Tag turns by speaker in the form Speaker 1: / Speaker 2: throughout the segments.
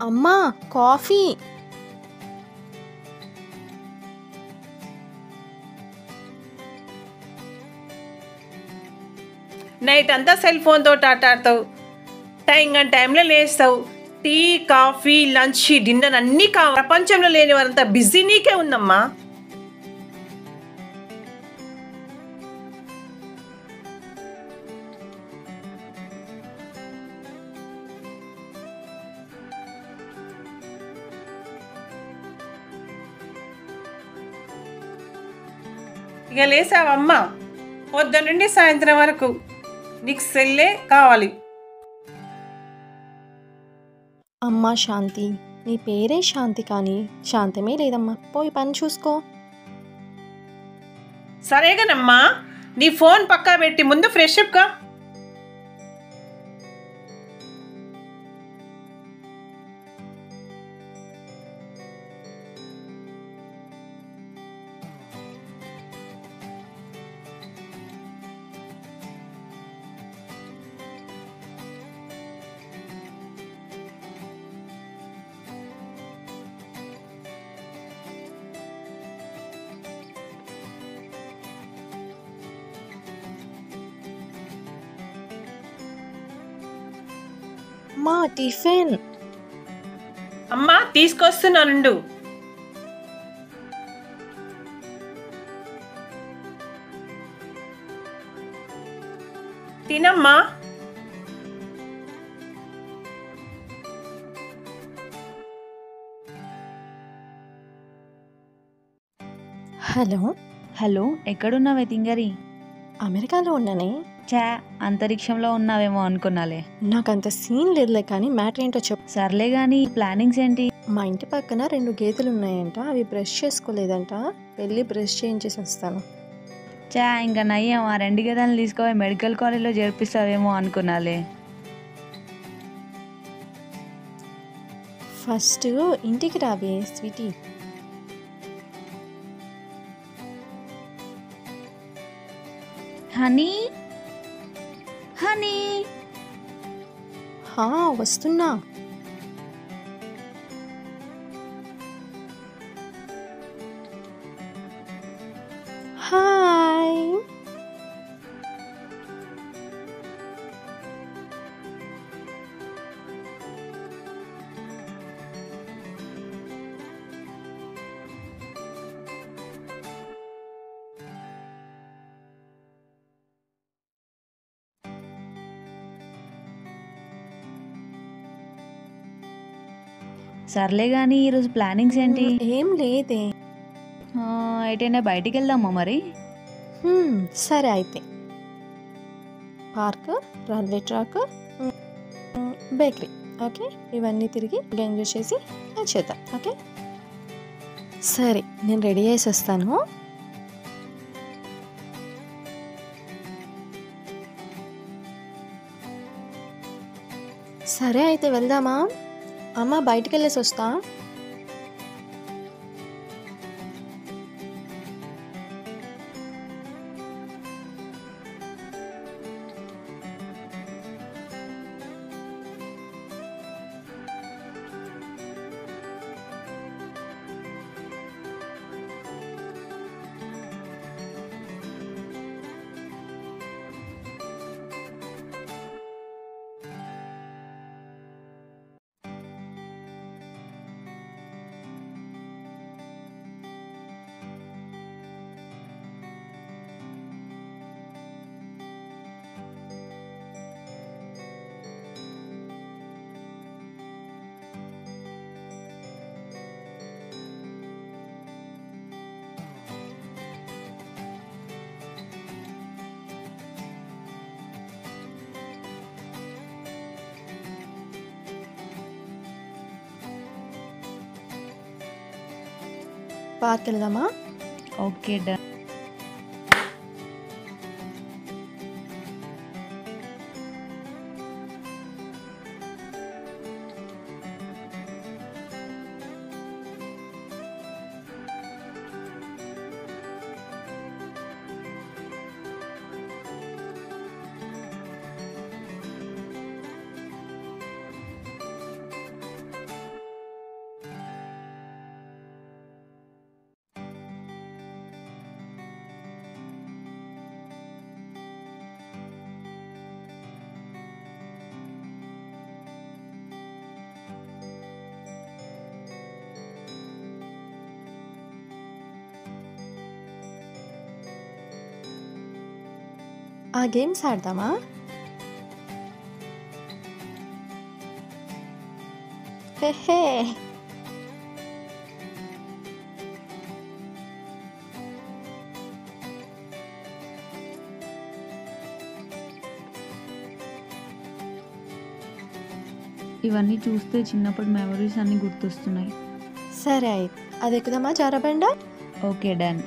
Speaker 1: అమ్మా coffee.
Speaker 2: Night అంతా cell ఫోన్తో ఆటాడతావు, టైంలో లేస్తావు. టీ, కాఫీ, లంచ్, డిన్నర్ అన్నీ ప్రపంచంలో లేని వారంతా బిజీ నీకే ఉందమ్మా. ఇక లేసావమ్మా, పొద్దున్న నుండి సాయంత్రం వరకు నీకు సెల్లే కావాలి.
Speaker 1: అమ్మా శాంతి, నీ పేరే శాంతి కానీ శాంతమే లేదమ్మా. పోయి పని చూసుకో.
Speaker 2: సరేగానమ్మా, నీ ఫోన్ పక్కా పెట్టి ముందు ఫ్రెష్ అప్గా.
Speaker 1: అమ్మా టిఫిన్.
Speaker 2: అమ్మా తీసుకొస్తున్నానుండు. తినమ్మా.
Speaker 1: హలో,
Speaker 3: ఎక్కడున్నావే తింగరి?
Speaker 1: అమెరికాలో ఉన్నానే.
Speaker 3: చా, అంతరిక్షంలో ఉన్నావేమో అనుకున్నాలే.
Speaker 1: నాకంత సీన్ లేదులే, కానీ మ్యాటర్ ఏంటో చెప్పు.
Speaker 3: సర్లే గాని ప్లానింగ్స్ ఏంటి?
Speaker 1: మా ఇంటి పక్కన 2 గేదెలు ఉన్నాయంట, అవి బ్రష్ చేసుకోలేదంట. వెళ్ళి బ్రష్ చేయించేసి వస్తాను.
Speaker 3: చా, ఇంకా నయ్యం, ఆ 2 గదాలను తీసుకుపోయి మెడికల్ కాలేజ్లో చేర్పిస్తావేమో అనుకున్నాలే.
Speaker 1: ఫస్ట్ ఇంటికి రావే స్వీటీ.
Speaker 3: హనీ హనీ,
Speaker 1: వస్తున్నా. హాయ్.
Speaker 3: సర్లే గాని ఈరోజు ప్లానింగ్స్ ఏంటి?
Speaker 1: ఏం లేదే.
Speaker 3: ఎటైనా బయటికి వెళ్దామా మరి?
Speaker 1: సరే అయితే. Park, railway track, bakery, okay, ఇవన్నీ తిరిగి ఎంజాయ్ చేసి చేద్దాం. ఓకే సరే, నేను రెడీ చేసి వస్తాను. సరే అయితే వెళ్దామా? అమ్మ బయటికి వెళ్ళేసి వస్తా. పార్క్ వెళ్దామా?
Speaker 3: Okay done.
Speaker 1: ఆ గేమ్స్ ఆడదామా? హే
Speaker 3: ఇవన్నీ చూస్తే చిన్నప్పటి మెమరీస్ అన్నీ గుర్తొస్తున్నాయి.
Speaker 1: సరే అయితే అది ఎక్కుదామా జారబండ?
Speaker 3: Okay, done.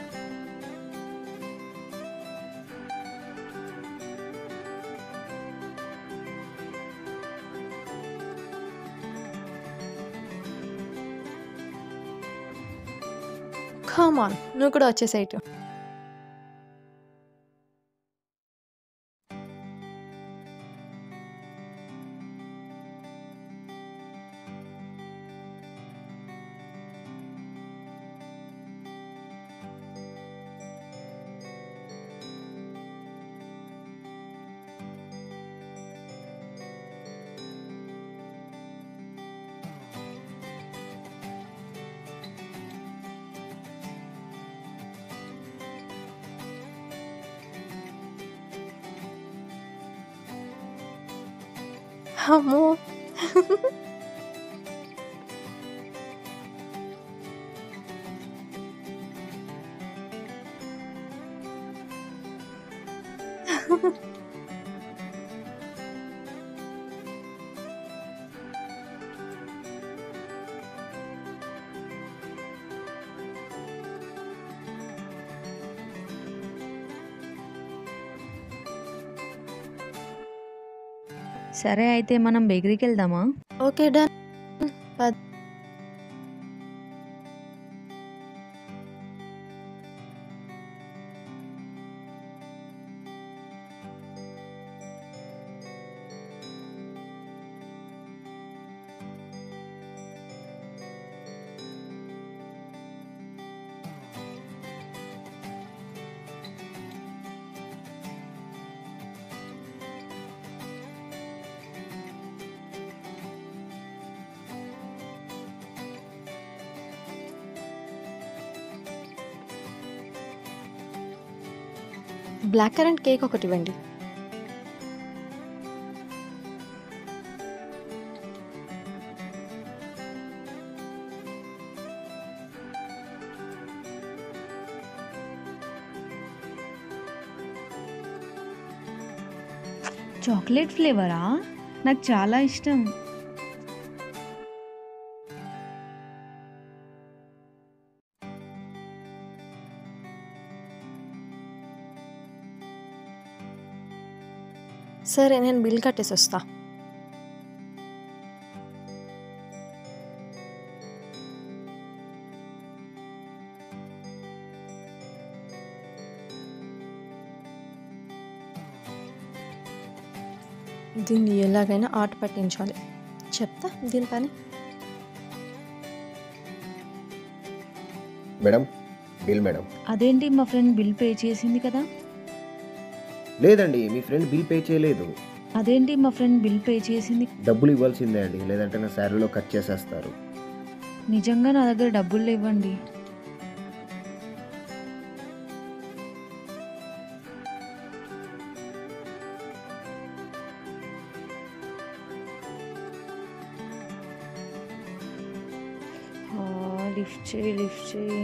Speaker 1: కమ్ ఆన్, నువ్వు కూడా వచ్చేసేయ్ ఇటు. అమ్మో
Speaker 3: సరే అయితే మనం బేకరీకి వెళ్దామా?
Speaker 1: Okay done. Black currant cake ఒకటి ఇవ్వండి.
Speaker 3: చాక్లెట్ ఫ్లేవరా? నాకు చాలా ఇష్టం.
Speaker 1: సరే నేను బిల్ కట్టేసి వస్తా. దీన్ని ఎలాగైనా ఆట పట్టించాలి. చెప్తా దీని పని.
Speaker 4: Madam, bill madam.
Speaker 3: అదేంటి, మా ఫ్రెండ్ బిల్ పే చేసింది కదా?
Speaker 4: లేదండి, మీ ఫ్రెండ్ బిల్ పే చేయలేదు.
Speaker 3: అదేంటి, మా ఫ్రెండ్ బిల్ పే చేసింది.
Speaker 4: డబ్బులు ఇవ్వాల్సిందే అండి, లేదంటే నా శాలరీలో కట్ చేసేస్తారు.
Speaker 3: నిజంగా నా దగ్గర డబ్బులు లేవండి. లిఫ్ట్ చేయి.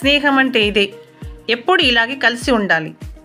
Speaker 2: స్నేహం అంటే ఇదే. ఎప్పుడు ఇలాగే కలిసి ఉండాలి.